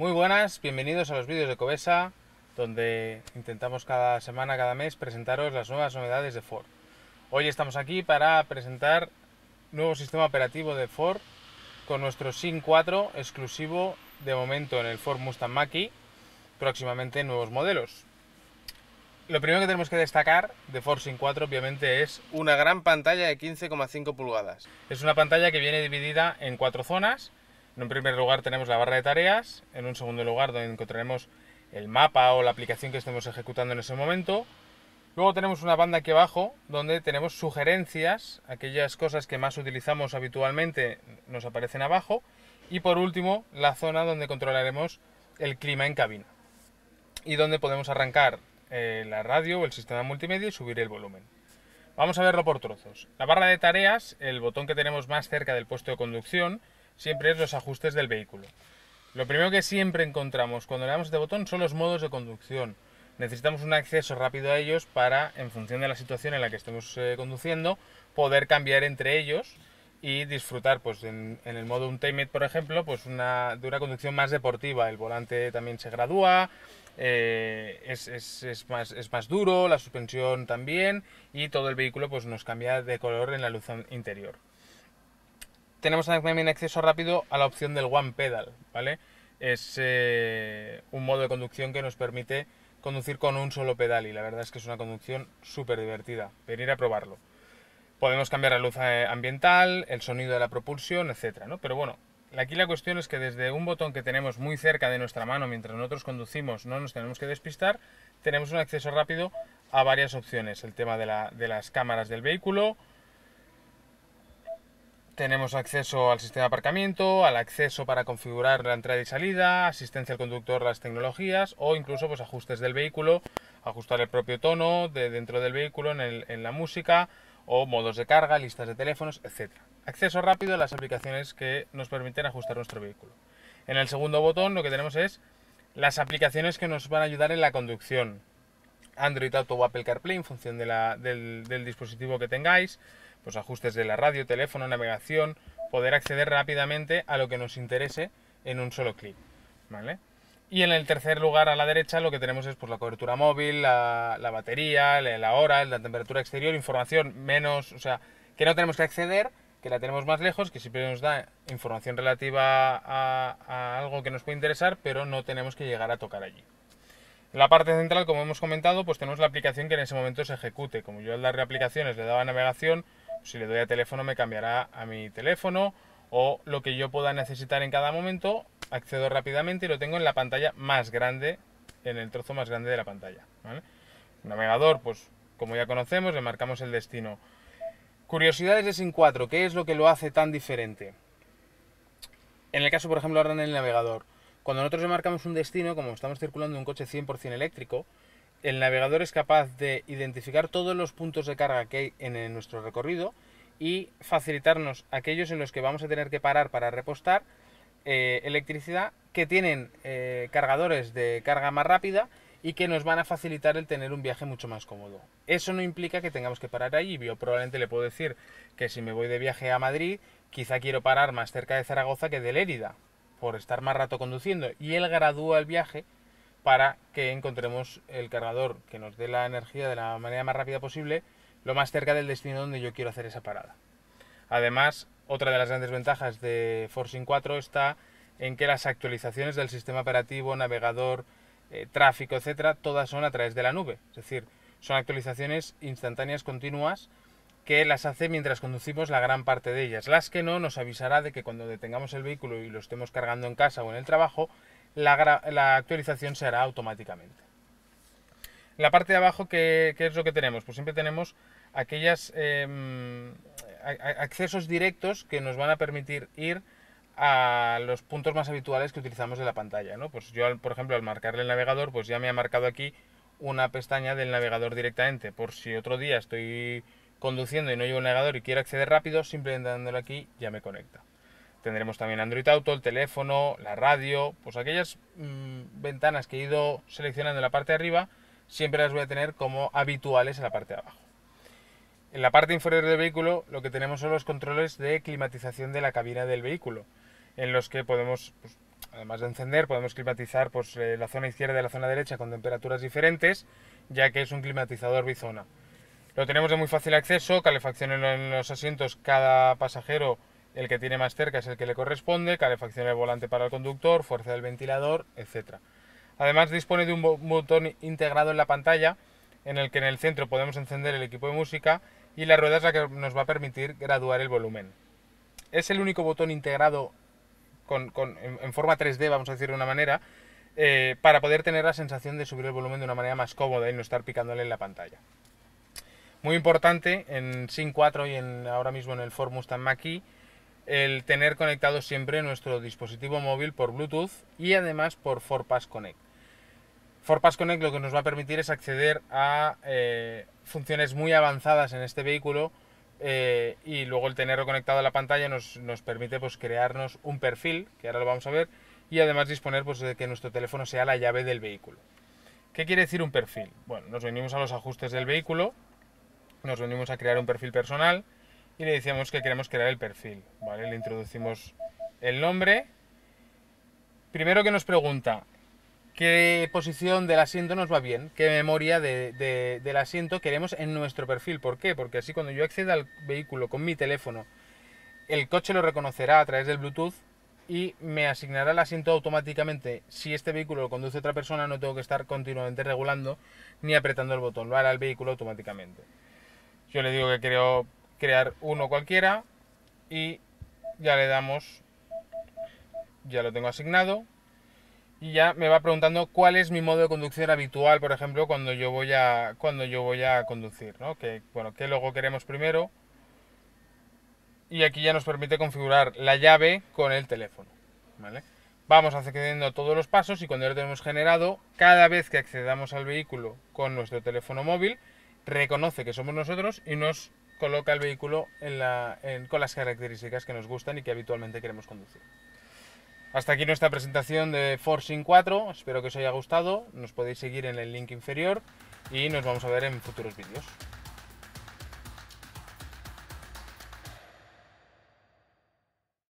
Muy buenas, bienvenidos a los vídeos de Covesa, donde intentamos cada semana, cada mes, presentaros las nuevas novedades de Ford. Hoy estamos aquí para presentar nuevo sistema operativo de Ford con nuestro SYNC 4 exclusivo de momento en el Ford Mustang Mach-E, próximamente en nuevos modelos. Lo primero que tenemos que destacar de Ford SYNC 4 obviamente es una gran pantalla de 15,5 pulgadas. Es una pantalla que viene dividida en 4 zonas. En un primer lugar tenemos la barra de tareas, en un segundo lugar donde encontraremos el mapa o la aplicación que estemos ejecutando en ese momento. Luego tenemos una banda aquí abajo donde tenemos sugerencias, aquellas cosas que más utilizamos habitualmente nos aparecen abajo. Y por último la zona donde controlaremos el clima en cabina y donde podemos arrancar la radio o el sistema multimedia y subir el volumen. Vamos a verlo por trozos. La barra de tareas, el botón que tenemos más cerca del puesto de conducción, siempre es los ajustes del vehículo. Lo primero que siempre encontramos cuando le damos este botón son los modos de conducción. Necesitamos un acceso rápido a ellos para, en función de la situación en la que estemos conduciendo, poder cambiar entre ellos y disfrutar, pues en el modo Untamed, por ejemplo, pues de una conducción más deportiva. El volante también se gradúa, es más duro, la suspensión también, y todo el vehículo pues nos cambia de color en la luz interior. Tenemos también acceso rápido a la opción del One Pedal, ¿vale? Es un modo de conducción que nos permite conducir con un solo pedal y la verdad es que es una conducción súper divertida. Venir a probarlo. Podemos cambiar la luz ambiental, el sonido de la propulsión, etcétera, ¿no? Pero bueno, aquí la cuestión es que desde un botón que tenemos muy cerca de nuestra mano mientras nosotros conducimos, no nos tenemos que despistar, tenemos un acceso rápido a varias opciones. El tema de las cámaras del vehículo, tenemos acceso al sistema de aparcamiento, al acceso para configurar la entrada y salida, asistencia al conductor, las tecnologías o incluso pues ajustes del vehículo, ajustar el propio tono dentro del vehículo en la música, o modos de carga, listas de teléfonos, etc. Acceso rápido a las aplicaciones que nos permiten ajustar nuestro vehículo. En el segundo botón lo que tenemos es las aplicaciones que nos van a ayudar en la conducción. Android Auto o Apple CarPlay en función del dispositivo que tengáis, pues ajustes de la radio, teléfono, navegación, poder acceder rápidamente a lo que nos interese en un solo clic, ¿vale? Y en el tercer lugar a la derecha lo que tenemos es pues, la cobertura móvil, la batería, la hora, la temperatura exterior, información menos, o sea, que no tenemos que acceder, que la tenemos más lejos, que siempre nos da información relativa a algo que nos puede interesar, pero no tenemos que llegar a tocar allí. En la parte central, como hemos comentado, pues tenemos la aplicación que en ese momento se ejecute. Como yo al darle aplicaciones le daba navegación, pues si le doy a teléfono me cambiará a mi teléfono o lo que yo pueda necesitar en cada momento, accedo rápidamente y lo tengo en la pantalla más grande, en el trozo más grande de la pantalla, ¿vale? Navegador, pues como ya conocemos, le marcamos el destino. Curiosidades de SYNC 4, ¿qué es lo que lo hace tan diferente? En el caso, por ejemplo, ahora en el navegador, cuando nosotros le marcamos un destino, como estamos circulando en un coche 100% eléctrico, el navegador es capaz de identificar todos los puntos de carga que hay en nuestro recorrido y facilitarnos aquellos en los que vamos a tener que parar para repostar electricidad, que tienen cargadores de carga más rápida y que nos van a facilitar el tener un viaje mucho más cómodo. Eso no implica que tengamos que parar allí. Yo probablemente le puedo decir que si me voy de viaje a Madrid, quizá quiero parar más cerca de Zaragoza que de Lérida, por estar más rato conduciendo, y él gradúa el viaje para que encontremos el cargador que nos dé la energía de la manera más rápida posible, lo más cerca del destino donde yo quiero hacer esa parada. Además, otra de las grandes ventajas de Ford SYNC 4 está en que las actualizaciones del sistema operativo, navegador, tráfico, etcétera, todas son a través de la nube. Es decir, son actualizaciones instantáneas continuas que las hace mientras conducimos la gran parte de ellas. Las que no, nos avisará de que cuando detengamos el vehículo y lo estemos cargando en casa o en el trabajo, la actualización se hará automáticamente. En la parte de abajo, ¿qué es lo que tenemos? Pues siempre tenemos aquellos accesos directos que nos van a permitir ir a los puntos más habituales que utilizamos de la pantalla, ¿no? Pues yo, por ejemplo, al marcarle el navegador, pues ya me ha marcado aquí una pestaña del navegador directamente. Por si otro día estoy conduciendo y no llevo el navegador y quiero acceder rápido, simplemente dándole aquí ya me conecta. Tendremos también Android Auto, el teléfono, la radio, pues aquellas ventanas que he ido seleccionando en la parte de arriba, siempre las voy a tener como habituales en la parte de abajo. En la parte inferior del vehículo lo que tenemos son los controles de climatización de la cabina del vehículo, en los que podemos Además de encender, podemos climatizar pues, la zona izquierda y la zona derecha con temperaturas diferentes, ya que es un climatizador bizona. Lo tenemos de muy fácil acceso, calefacción en los asientos, cada pasajero, el que tiene más cerca es el que le corresponde, calefacción del volante para el conductor, fuerza del ventilador, etc. Además dispone de un botón integrado en la pantalla, en el que en el centro podemos encender el equipo de música y la rueda es la que nos va a permitir graduar el volumen. Es el único botón integrado en forma 3D, vamos a decir de una manera, para poder tener la sensación de subir el volumen de una manera más cómoda y no estar picándole en la pantalla. Muy importante en SYNC 4 y ahora mismo en el Ford Mustang Mach-E, el tener conectado siempre nuestro dispositivo móvil por Bluetooth y además por FordPass Connect. FordPass Connect lo que nos va a permitir es acceder a funciones muy avanzadas en este vehículo, y luego el tenerlo conectado a la pantalla nos permite pues, crearnos un perfil, que ahora lo vamos a ver, y además disponer pues, de que nuestro teléfono sea la llave del vehículo. ¿Qué quiere decir un perfil? Bueno, nos venimos a los ajustes del vehículo, nos venimos a crear un perfil personal y le decimos que queremos crear el perfil, ¿vale? Le introducimos el nombre. Primero que nos pregunta qué posición del asiento nos va bien, qué memoria del asiento queremos en nuestro perfil. ¿Por qué? Porque así cuando yo acceda al vehículo con mi teléfono, el coche lo reconocerá a través del Bluetooth y me asignará el asiento automáticamente. Si este vehículo lo conduce otra persona, no tengo que estar continuamente regulando ni apretando el botón, lo hará el vehículo automáticamente. Yo le digo que quiero crear uno cualquiera y ya le damos, ya lo tengo asignado. Y ya me va preguntando cuál es mi modo de conducción habitual, por ejemplo, cuando yo voy a conducir, ¿no? Qué logo queremos primero. Y aquí ya nos permite configurar la llave con el teléfono, ¿vale? Vamos accediendo todos los pasos y cuando ya lo tenemos generado, cada vez que accedamos al vehículo con nuestro teléfono móvil, reconoce que somos nosotros y nos coloca el vehículo con las características que nos gustan y que habitualmente queremos conducir. Hasta aquí nuestra presentación de Ford SYNC 4, espero que os haya gustado, nos podéis seguir en el link inferior y nos vamos a ver en futuros vídeos.